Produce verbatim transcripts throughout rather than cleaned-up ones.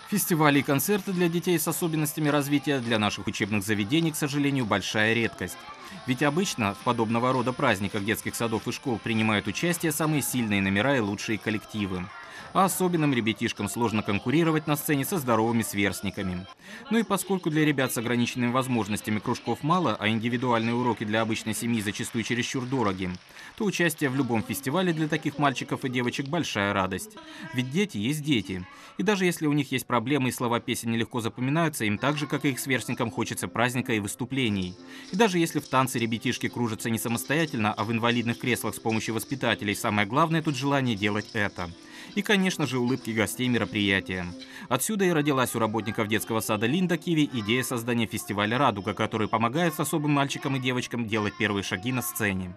Фестивали и концерты для детей с особенностями развития для наших учебных заведений, к сожалению, большая редкость. Ведь обычно в подобного рода праздниках детских садов и школ принимают участие самые сильные номера и лучшие коллективы. А особенным ребятишкам сложно конкурировать на сцене со здоровыми сверстниками. Ну и поскольку для ребят с ограниченными возможностями кружков мало, а индивидуальные уроки для обычной семьи зачастую чересчур дороги, то участие в любом фестивале для таких мальчиков и девочек большая радость. Ведь дети есть дети. И даже если у них есть проблемы и слова песен нелегко запоминаются, им так же, как и их сверстникам, хочется праздника и выступлений. И даже если в танце ребятишки кружатся не самостоятельно, а в инвалидных креслах с помощью воспитателей, самое главное тут желание делать это. И, конечно же, улыбки гостей мероприятия. Отсюда и родилась у работников детского сада Линда Киви идея создания фестиваля «Радуга», который помогает с особым мальчикам и девочкам делать первые шаги на сцене.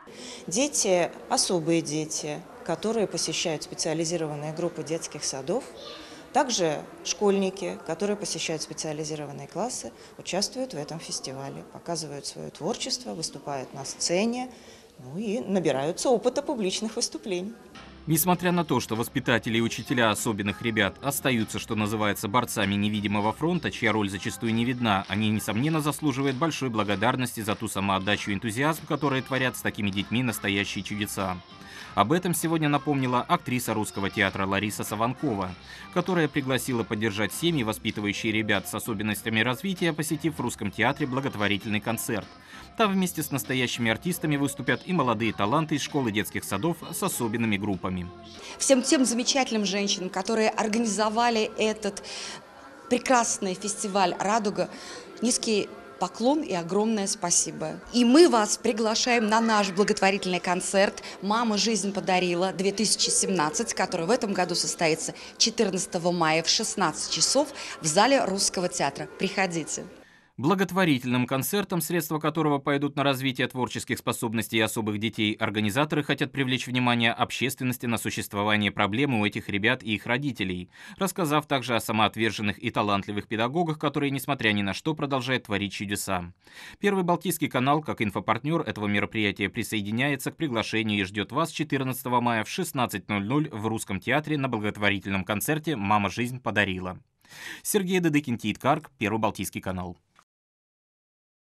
Дети, особые дети, которые посещают специализированные группы детских садов, также школьники, которые посещают специализированные классы, участвуют в этом фестивале, показывают свое творчество, выступают на сцене, ну и набираются опыта публичных выступлений. Несмотря на то, что воспитатели и учителя особенных ребят остаются, что называется, борцами невидимого фронта, чья роль зачастую не видна, они, несомненно, заслуживают большой благодарности за ту самоотдачу и энтузиазм, которые творят с такими детьми настоящие чудеса. Об этом сегодня напомнила актриса русского театра Лариса Саванкова, которая пригласила поддержать семьи, воспитывающие ребят с особенностями развития, посетив в Русском театре благотворительный концерт. Там вместе с настоящими артистами выступят и молодые таланты из школы детских садов с особенными группами. Всем тем замечательным женщинам, которые организовали этот прекрасный фестиваль «Радуга», низкий поклон и огромное спасибо. И мы вас приглашаем на наш благотворительный концерт «Мама жизнь подарила-две тысячи семнадцать», который в этом году состоится четырнадцатого мая в шестнадцать часов в зале Русского театра. Приходите. Благотворительным концертом, средства которого пойдут на развитие творческих способностей особых детей, организаторы хотят привлечь внимание общественности на существование проблемы у этих ребят и их родителей, рассказав также о самоотверженных и талантливых педагогах, которые, несмотря ни на что, продолжают творить чудеса. Первый Балтийский канал, как инфопартнер этого мероприятия, присоединяется к приглашению и ждет вас четырнадцатого мая в шестнадцать ноль ноль в Русском театре на благотворительном концерте «Мама жизнь подарила». Сергей Дедыкин, Тит Карк, Первый Балтийский канал.